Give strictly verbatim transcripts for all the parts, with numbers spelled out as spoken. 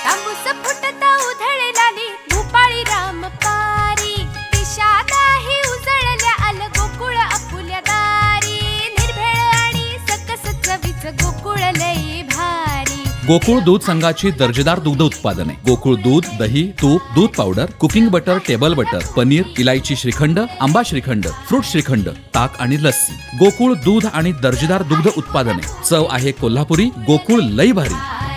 तांबूस फुटता उधळलाली भूपाळी राम पारी दिशादाही उजळल्या आल गोकुळ आपुल्या दारी निर्भेळ आणि सकस चवीच गोकुळ लई भारी। गोकुळ दूध संघाची दर्जेदार दुग्ध उत्पादने गोकुळ दूध, दही, तूप, दूध powder, cooking butter, table butter, paneer, इलायची श्रीखंड, आंबा श्रीखंड, फ्रूट श्रीखंड, ताक आणि लस्सी। गोकुळ दूध आणि दर्जेदार दुग्ध उत्पादने, चव आहे कोल्हापुरी, गोकुळ लई भारी।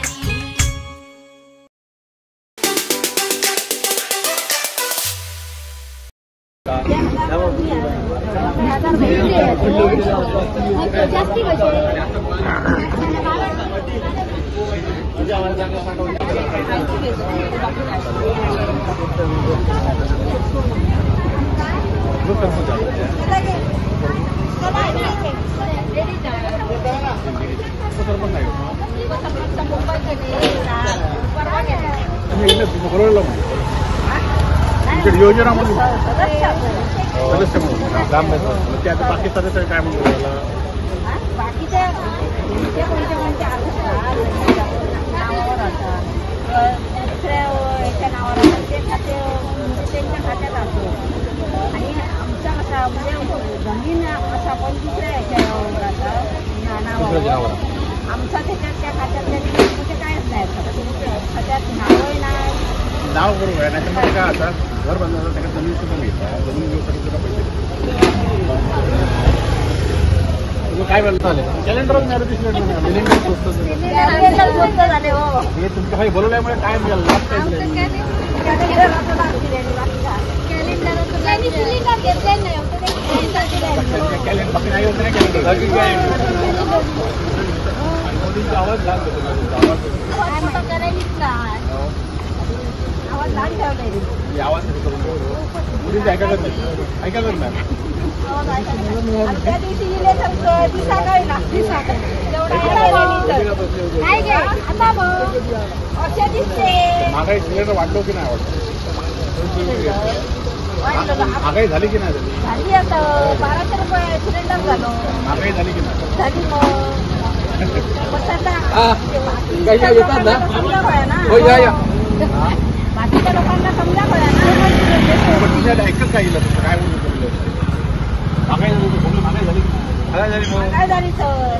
योजना म्हणून सदस्य म्हणून ग्राम ते आता बाकी सदस्य काय म्हणतो बाकीच्या कोणत्या कोणत्या नावावर असतात दुसऱ्या याच्या नावावर असतात ते खाते त्यांच्या खात्यात असतो आणि आमचा असा म्हणजे जमीन असा पण दुसऱ्या याच्यावर असं नावावर आमचा त्याच्यात त्या खात्यातल्या म्हणजे कायच नाही खात्यात नावही नाही नाव बरोबर आहे नाही तर काय आता घर बांधण्याला त्याला जमीन सुद्धा मिळतात जमीन घेऊसाठी सुद्धा पैसे तुम्ही काय बोलता कॅलेंडरच नाही स्वस्त झाले हो हे तुमच्या काही बोलवल्यामुळे काय मिळालं लाभ काय कॅलेंडर बाकी नाही होत नाही कॅलेंडर मोदींचा आवाज आवाज मुलींचं ऐकायलाच नाही ऐकायलाच नाही त्या दिवशी लिहिले तर दिसा काय लागते महागाई सिलेंडर वाढलो की नाही वाटलं महागाई झाली की नाही झाली आता बाराशे रुपये सिलेंडर झालं महागाई झाली की नाही झाली बाकीच्या लोकांना समजा कळा ऐकत काय काय महागाई झाली सर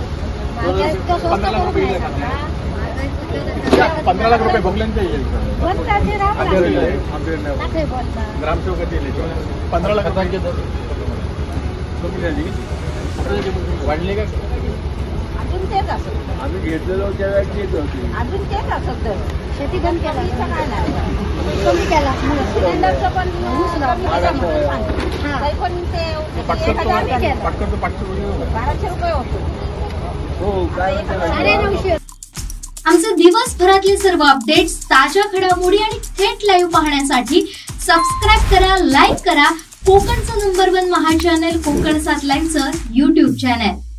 पंधरा लाख रुपये भोगल्यांचे येईल ग्रामसेवकाचे पंधरा लाख वाढले का अजून तेच असत आम्ही घेतलेलो त्या वेळेस अजून तेच असत शेती बंद केला काय नाही कमी केला सिलेंडरचं पण पण ते बाराशे रुपये होतो साडे आमचे दिवसभरातले सर्व अपडेट्स, ताज्या घडामोडी आणि थेट लाईव्ह पाहण्यासाठी सबस्क्राईब करा, लाईक करा कोकणचं number one Maha channel Konkan सात लाईव्हचं युट्यूब चॅनल।